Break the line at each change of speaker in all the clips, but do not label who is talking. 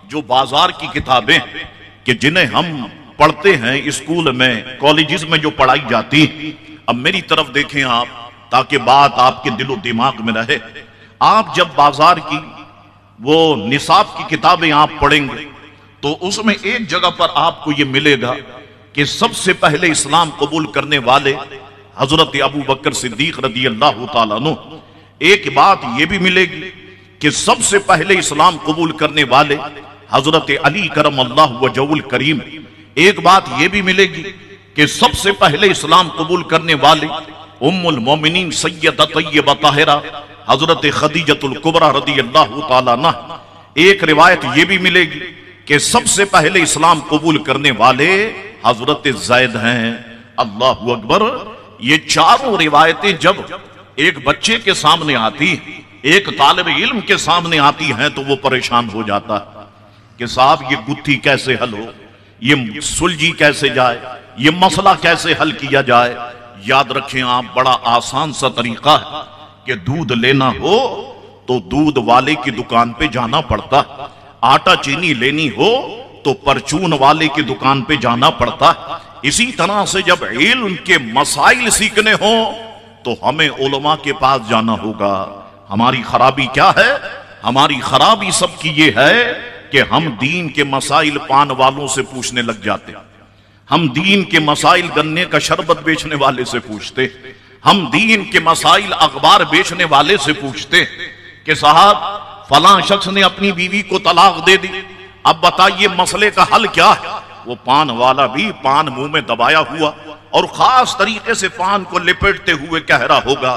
जो बाजार की किताबें कि जिन्हें हम पढ़ते हैं स्कूल में कॉलेजेस में जो पढ़ाई जाती, अब मेरी तरफ देखें आप, ताकि बात आपके दिलो दिमाग में रहे। आप जब बाजार की वो निसाब की किताबें आप पढ़ेंगे तो उसमें एक जगह पर आपको ये मिलेगा कि सबसे पहले इस्लाम कबूल करने वाले हजरत अबू बकर सिद्दीक रदी अल्लाह ताला अन्हु। एक बात ये भी मिलेगी कि सबसे पहले इस्लाम कबूल करने वाले हजरत अली करम अल्लाह वजहुल करीम। एक बात ये भी मिलेगी कि सबसे पहले इस्लाम कबूल करने वाले उम्मुल मोमिनीन सैयदा तय्यबा ताहिरा हजरत खदीजतुल कुबरा रदी अल्लाह ताला अन्हा। एक रिवायत ये भी मिलेगी कि सबसे पहले इस्लाम कबूल करने वाले हजरत ज़ैद हैं। अल्लाहु अकबर। ये चारों रिवायतें जब एक बच्चे के सामने आती, एक तालिब इल्म के सामने आती हैं, तो वो परेशान हो जाता है कि साहब ये गुत्थी कैसे हल हो, ये सुलझी कैसे जाए, ये मसला कैसे हल किया जाए। याद रखें आप, बड़ा आसान सा तरीका है कि दूध लेना हो तो दूध वाले की दुकान पे जाना पड़ता, आटा चीनी लेनी हो तो परचून वाले की दुकान पे जाना पड़ता। इसी तरह से जब इल्म के मसाइल सीखने हो तो हमें उलमा के पास जाना होगा। हमारी खराबी क्या है? हमारी खराबी सबकी ये है कि हम दीन के मसाइल पान वालों से पूछने लग जाते, हम दीन के मसाइल गन्ने का शरबत बेचने वाले से पूछते, हम दीन के मसाइल अखबार बेचने वाले से पूछते कि साहब फलां शख्स ने अपनी बीवी को तलाक दे दी, अब बताइए मसले का हल क्या है। वो पान वाला भी पान मुंह में दबाया हुआ और खास तरीके से पान को लिपेटते हुए कह रहा होगा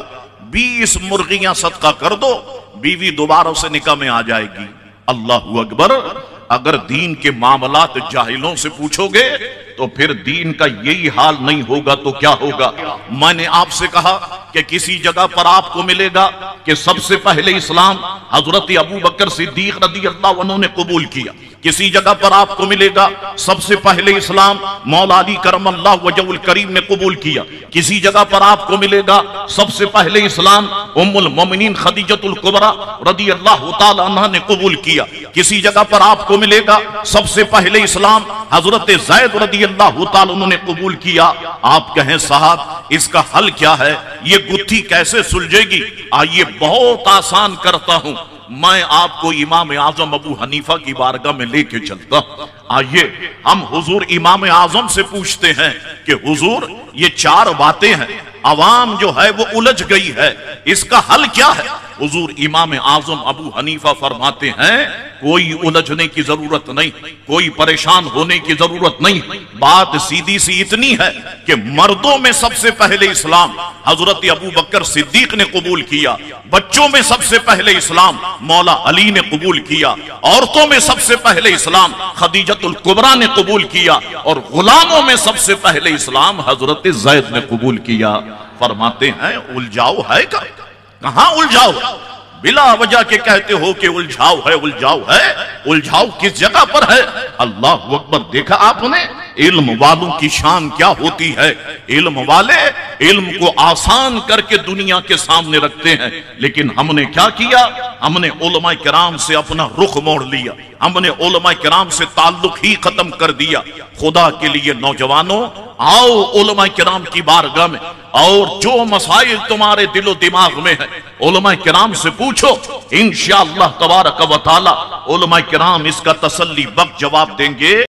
20 मुर्गियां सदका कर दो, बीवी दोबारा से निकाह में आ जाएगी। अल्लाहु अकबर। अगर दीन के मामलात जाहिलों से पूछोगे तो फिर दीन का यही हाल नहीं होगा तो क्या होगा। मैंने आपसे कहा कि किसी जगह पर आपको मिलेगा कि सबसे पहले इस्लाम हजरत अबू बकर सिद्दीक रदी अल्लाह अन्हु ने कबूल किया। किसी जगह पर आपको मिलेगा सबसे पहले इस्लाम मौला अली करम अल्लाह वजहुल करीम ने कबूल किया। किसी जगह पर आपको मिलेगा सबसे पहले इस्लाम उम्मुल मोमिनीन खदीजतुल कुबरा रदी अल्लाह ताला अन्हा ने कबूल किया। किसी जगह पर आपको मिलेगा सबसे पहले इस्लाम हजरत ज़ैद रदी अल्लाह ताला अन्हु ने कबूल किया। आप कहें साहब इसका हल क्या है, ये गुत्थी कैसे सुलझेगी? आइए बहुत आसान करता हूं, मैं आपको इमाम आजम अबू हनीफा की बारगाह में लेके चलता। आइए हम हुजूर इमाम आजम से पूछते हैं कि हुजूर ये 4 बातें हैं, अवाम जो है वो उलझ गई है, इसका हल क्या है? हुजूर इमाम आजम अबू हनीफा फरमाते हैं कोई उलझने की जरूरत नहीं, कोई परेशान होने की जरूरत नहीं। बात सीधी सी इतनी है कि मर्दों में सबसे पहले इस्लाम हजरत अबू बकर सिद्दीक ने कबूल किया, बच्चों में सबसे पहले इस्लाम मौला अली ने कबूल किया, औरतों में सबसे पहले इस्लाम खदीजतुल कुबरा ने कबूल किया और गुलामों में सबसे पहले इस्लाम हजरत ज़ैद ने कबूल किया। फरमाते हैं उलझाओ है का? कहां उलझाओ? बिला वजह के कहते हो कि उलझाओ है, उलझाओ है। उलझाओ किस जगह पर है? अल्लाह अकबर। देखा आपने इल्म वालों की शान क्या होती है। इल्म वाले इल्म को आसान करके दुनिया के सामने रखते हैं, लेकिन हमने क्या किया? हमने उलमा किराम से अपना रुख मोड़ लिया, हमने उलमा किराम से ताल्लुक ही खत्म कर दिया। खुदा के लिए नौजवानों, आओ उलमा किराम की बारगाह में और जो मसाइल तुम्हारे दिलो दिमाग में है उलमा किराम से पूछो, इंशाअल्लाह तबारक व तआला उलमा किराम इसका तसल्ली बख्श जवाब देंगे।